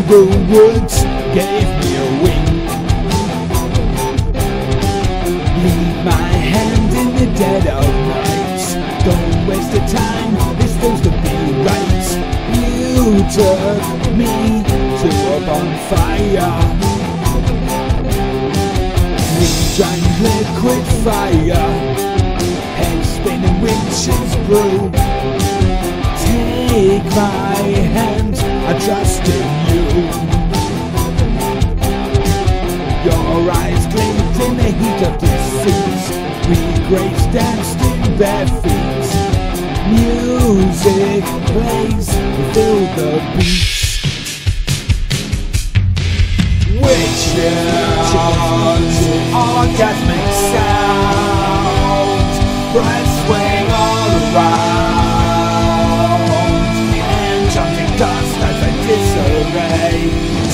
the woods gave me a wing. Leave my hand in the dead of night. Don't waste the time, it's supposed to be right. You took me to a bonfire. We drank liquid fire, head spinning witches brew. Take my hand, I trust in you. Your eyes gleamed in the heat of deceit. We grace danced in bare feet. Music plays, we feel the beats. Witches, orgasmic sound, breath swing all around, enchanting dust as I disarray.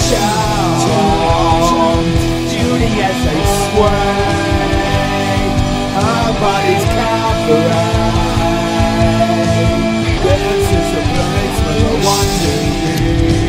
Charmed, Judy as they sway, our bodies cabaret. This is a place where I want to be.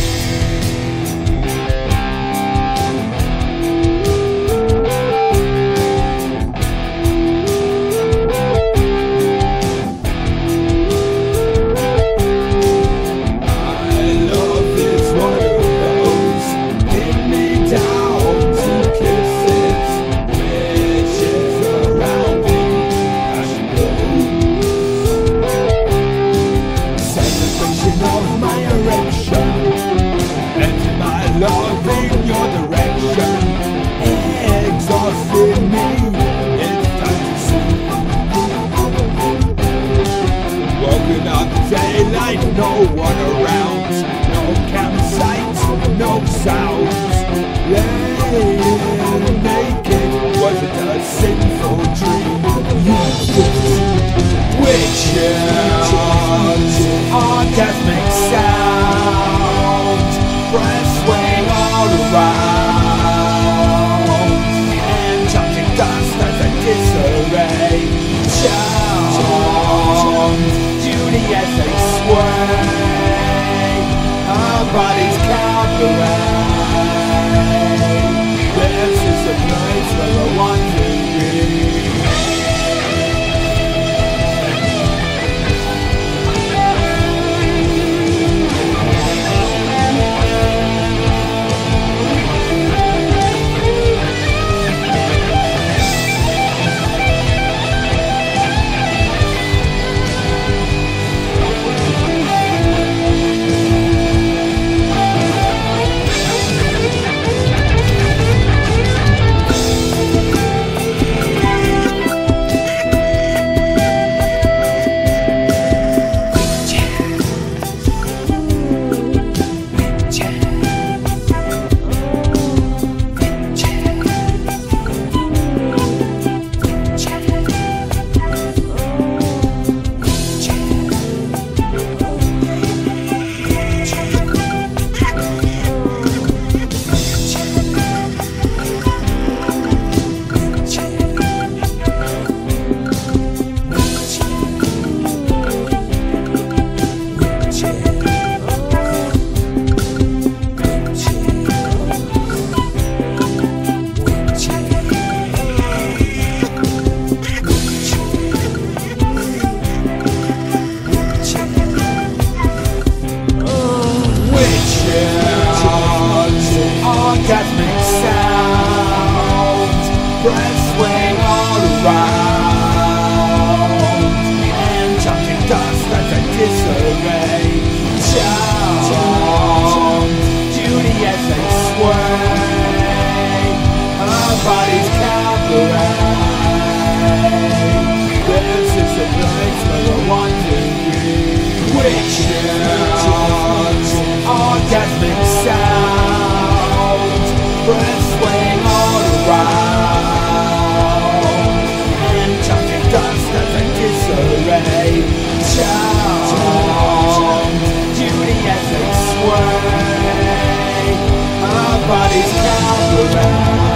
Love in your direction, exhausting me, it's time to sleep. Woken up daylight, no one around, no campsite, no sounds. Laying naked, was it a sinful dream? Witches, orgasmic sound, breath swing all around, enchanting dust as I disarray. Charmed, Judy as they sway, our bodies cabaret. This is a place where I want to be. Orgasmic sound, breath swing all around, enchanting dust as I disarray. Charmed, Judy as they sway, our bodies cabaret. This is a place where I want to be. Witches, orgasmic sound, breath swing all around, enchanting dust as I disarray. Charmed, Judy as they sway, our bodies cabaret.